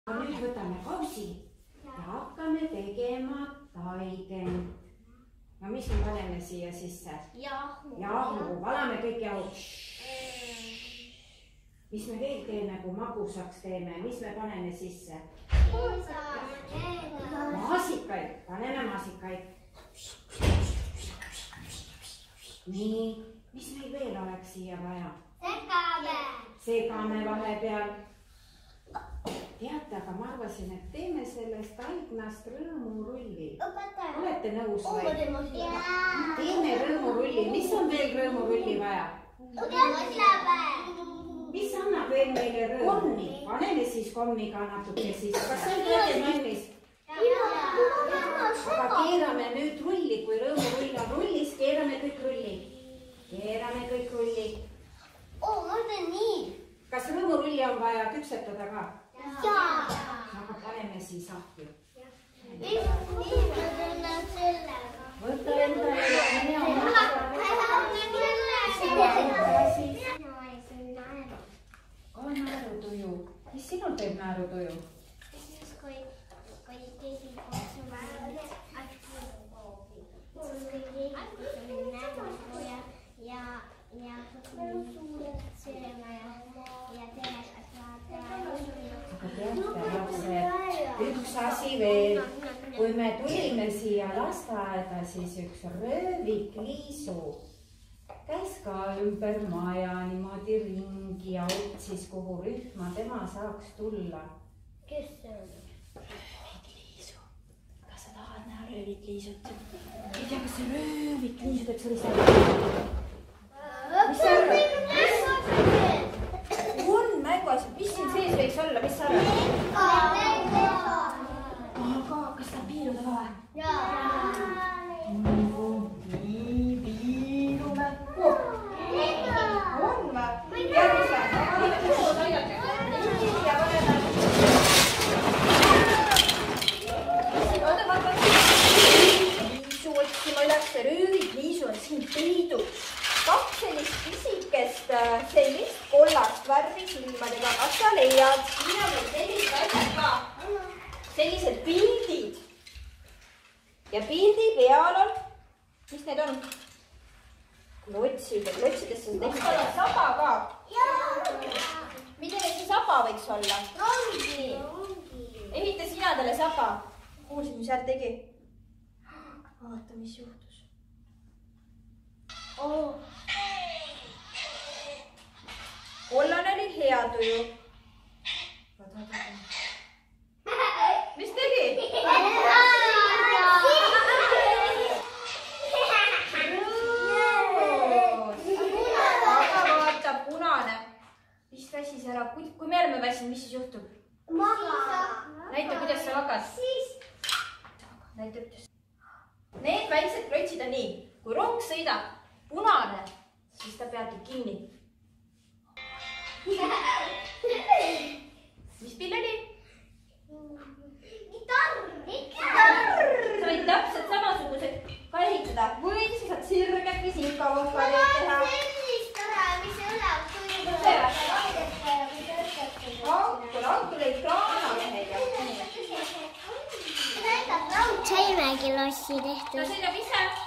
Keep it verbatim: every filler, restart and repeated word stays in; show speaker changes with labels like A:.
A: Nüüd võtame pausi ja hakkame tegema taigend. No mis me paneme siia sisse?
B: Jahu.
A: Jahu, valame kõik jahu. Mis me veel teeme, kui magusaks teeme? Mis me paneme sisse? Maasikaid, paneme maasikaid. Nii, mis meil veel oleks siia vaja?
B: Segame.
A: Segame vahepeal. Teate, aga ma arvasin, et teeme sellest taignast rõõmurulli. Olete nõus või? Teeme rõõmurulli. Mis on veel rõõmurulli vaja? Mis annab veel meile rõõmu? Paneme siis kommiga natuke siis. Kas see on teie valmis? Aga keerame nüüd rulli, kui rõõmurull on rullis, keerame kõik rulli. Keerame kõik rulli.
B: Oo, ma teen nii.
A: Kas rõõmurulli on vaja küpsetada ka?
B: Jaa.
A: Aga paneme siis ahju.
B: Nii ma tunnen sellega.
A: Võta endale ja mine oma. Ka naerutuju. Mis sinul teeb naerutuju?
B: Siis kui keegi kutsu välja, siis kui keegi kutsu nägu ja ja sööma ja telekas vaatama.
A: Aga teate, lapsed, üks asi veel. Kui me tulime siia lasteaeda, siis üks röövik Liisu käis ka ümber maja niimoodi ringi ja otsis, kuhu rühma tema saaks tulla.
B: Kes see on?
A: Röövik Liisu. Kas sa tahad näha röövik Liisut? Ei tea, kas see röövik Liisu teeb sellise... Mis sa arvad? On mänguasjad. Mis siin sees võiks olla? Mis sa arvad? Aga kas ta piiruda ka või?
B: Jaa.
A: Nii, piirume. On või? Järgmise. Paneme koos aidake. Nii, ja paneme. Oota, vaata. Liisu otsima üles. Röövik Liisu on siin peidus. Kaks sellist pisikest sellist kollast värvi silmadega. Kas sa leiad? Siin on meil sellised asjad ka. Sellised pildid. Ja pildi peal on, mis need on? Klotsid ja klotsidesse võiks olla saba ka. Milline see saba võiks olla?
B: Rongi.
A: Ehita sina talle saba. Kuulsid, mis seal tegi? Vaata, mis juhtus. Oh. Kollane oli hea tuju. Mis tegi? Aga vaata, punane. Mis väsis ära? Kui me oleme väsinud, mis siis juhtub?
B: Maga.
A: Näita, kuidas sa magad. Näita, kuidas. Need väiksed klotsid on nii. Kui rong sõidab punane, siis ta peatub kinni. Mis pill oli?
B: Gitarr.
A: Gitarr! Sa võid täpselt samasugused ka ehitada. Või sa saad sirged või sinkavokkaid teha.
B: Sellist ära, mis elab.
A: Mis see? Raudtul, raudtul ei kraanalehega.
B: Saimegi lossi tehtud.
A: Ta sõidab ise.